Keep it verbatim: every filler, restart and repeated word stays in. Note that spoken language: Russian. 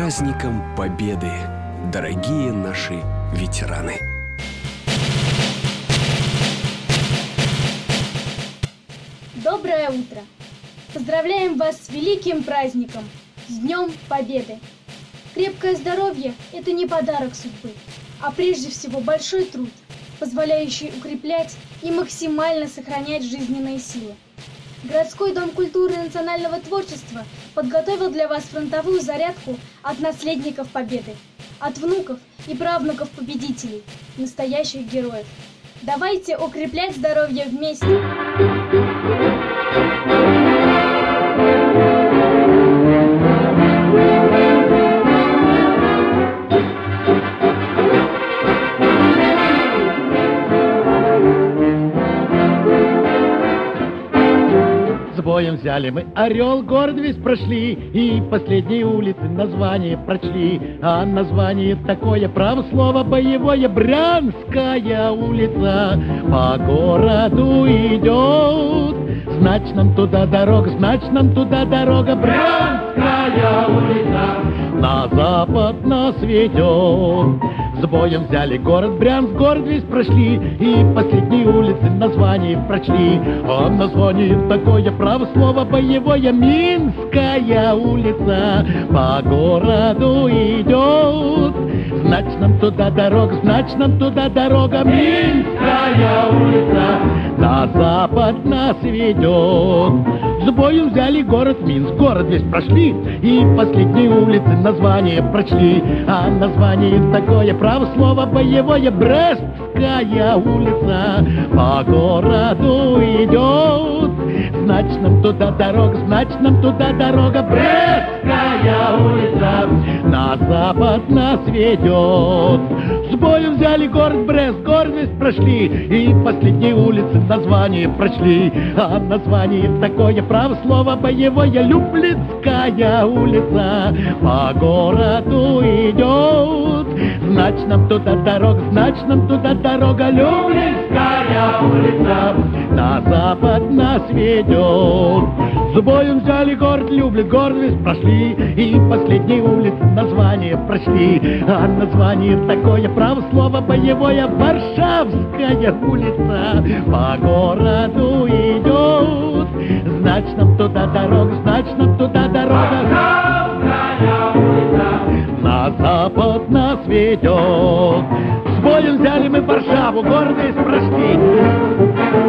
праздником Победы, дорогие наши ветераны! Доброе утро! Поздравляем вас с великим праздником, с Днем Победы! Крепкое здоровье – это не подарок судьбы, а прежде всего большой труд, позволяющий укреплять и максимально сохранять жизненные силы. Городской дом культуры и национального творчества подготовил для вас фронтовую зарядку от наследников Победы, от внуков и правнуков победителей, настоящих героев. Давайте укреплять здоровье вместе! С боем взяли мы Орел, город весь прошли, и последние улицы название прочли. А название такое, право слово боевое, Брянская улица по городу идет. Значит, нам туда дорога, значит, нам туда дорога, Брянская улица на запад нас ведет. С боем взяли город Брянск, город весь прошли, и последние улицы название прочли. А название такое, право слово боевое, Минская улица по городу идет. Значит, нам туда дорога, значит, нам туда дорога, Минская улица на запад нас ведет. С боем взяли город Минск, город весь прошли, и последние улицы название прочли. А название такое, право слово боевое, Брестская улица по городу идет. Значит, нам туда дорога, значит, нам туда дорога, Брестская улица на запад нас ведет. С боем взяли город Брест, город весь прошли, и последние улицы название прочли. А название такое, право слово боевое, Люблинская улица по городу идет. Значит, нам туда дорога, значит, нам туда дорога, Люблинская улица на запад нас ведет. С боем взяли город Люблин, город весь прошли, и последние улицы название прочли. А название такое, право слово боевое, Варшавская улица по городу идет. Значит, нам туда дорога, значит, нам туда дорога, Варшавская улица на запад нас ведет. С боем взяли мы Варшаву, город весь прошли.